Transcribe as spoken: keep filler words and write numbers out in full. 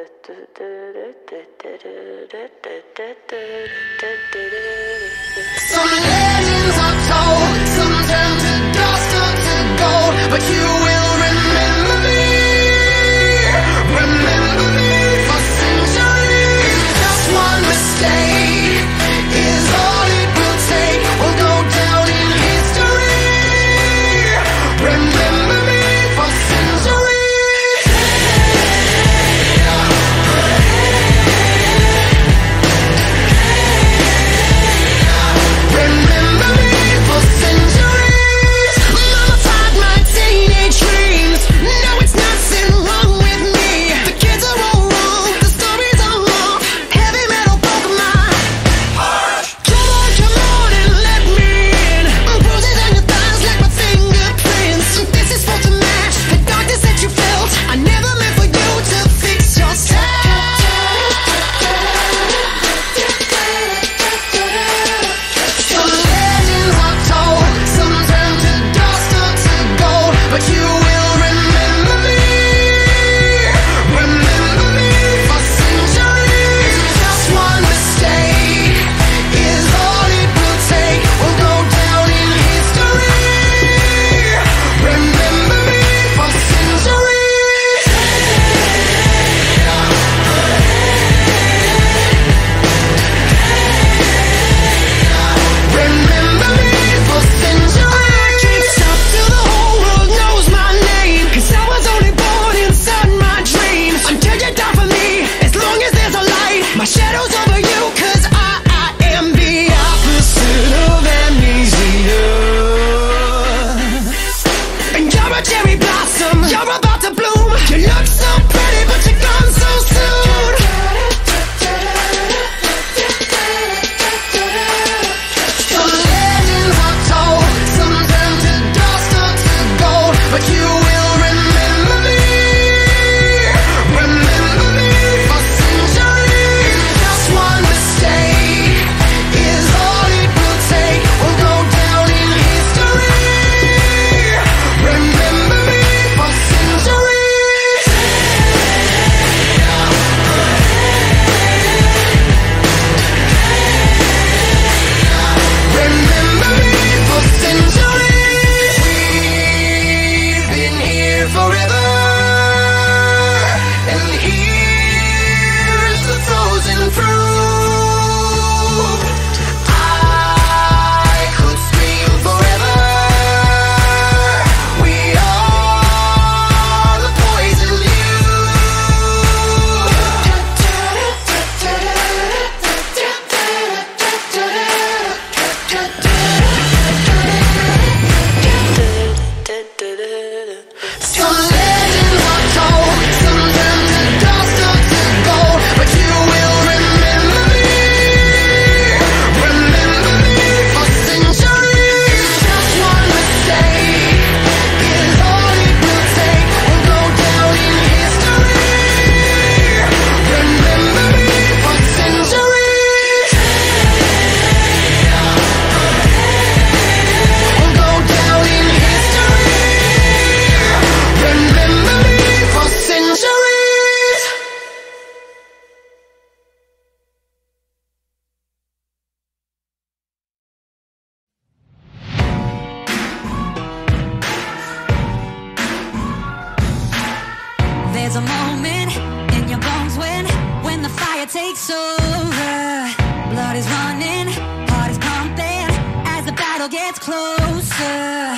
Some legends are told, some turn to dust or to gold, but you will remember me, remember me for centuries. Just one mistake is all it will take. We'll go down in history. Remember me for centuries. Remember me for centuries. Mama tied my teenage dreams. No, it's nothing wrong with me. The kids are all wrong, the stories are wrong. Heavy metal broke my heart. Come on, come on and let me in. Bruises on your thighs like my fingerprints. This is for to match the darkness that you felt. I never meant for you to fix yourself. Some legends are told, some turn to dust or to gold, but you will remember me, remember me for centuries. Just one mistake is all it will take. We'll go down in history. Remember me for centuries. Remember me for centuries. I can't stop till the whole world knows my name, 'cause I was only born inside my dreams. Until you die for me, as long as there's a light, my shadow's over you, 'cause I, I am the opposite of amnesia. And you're a cherry blossom, you're about to bloom. You look so pretty, but you're gone so soon. Some legends are told, some turn to dust or to gold, but you will remember me, remember me for centuries. Just one mistake is all it will take. We'll go down in history. Remember me for centuries. Remember me for centuries. We've been here forever, and here's the frozen fruit. I could scream forever. We are the poison Some legends are told, some turn to dust or to gold, but you will remember me, remember me for centuries. Just one mistake is all it will take. We'll go down in history. Remember me for centuries. We'll go down in history. Remember me for centuries. There's a moment in your bones when, when the fire takes over. Blood is running, heart is pumping as the battle gets closer.